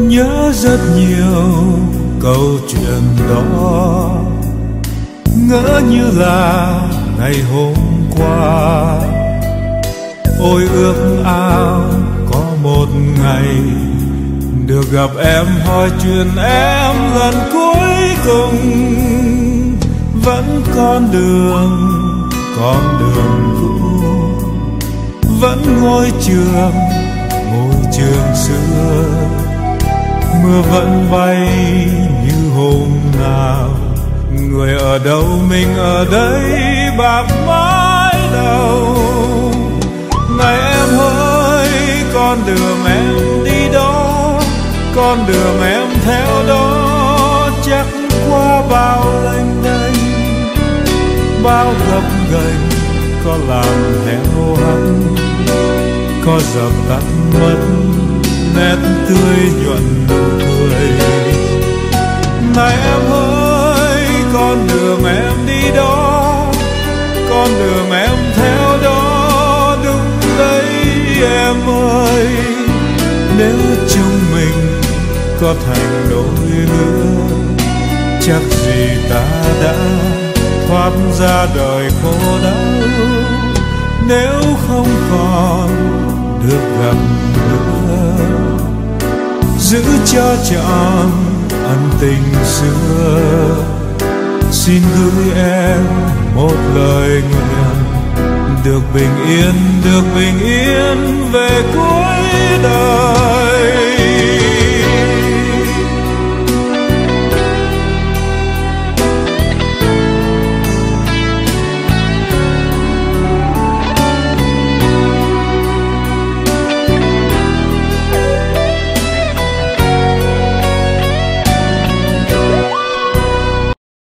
nhớ rất nhiều câu chuyện đó, ngỡ như là ngày hôm qua. Ôi ước ao có một ngày được gặp em, hỏi chuyện em lần cuối cùng. Vẫn con đường cũ, vẫn ngôi trường xưa. Mưa vẫn bay như hôm nào, người ở đâu mình ở đây bạc mái đầu. Này em ơi, con đường em đi đó, con đường em theo đó, chắc qua bao lênh đênh, bao gập ghềnh, có làm héo hắt, có dập tắt mất nét tươi nhuận nụ cười. Này em ơi, con đường em đi đó, con đường em theo đó, đúng đấy em ơi. Nếu trong mình có thành đôi lứa, chắc gì ta đã thoát ra đời khổ đau. Nếu không còn được gặp nữa, giữ cho trọn ân tình xưa. Xin gửi em một lời nguyện, được bình yên về cuối đời.